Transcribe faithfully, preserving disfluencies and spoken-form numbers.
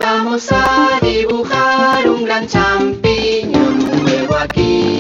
Vamos a dibujar un gran champiñón nuevo aquí.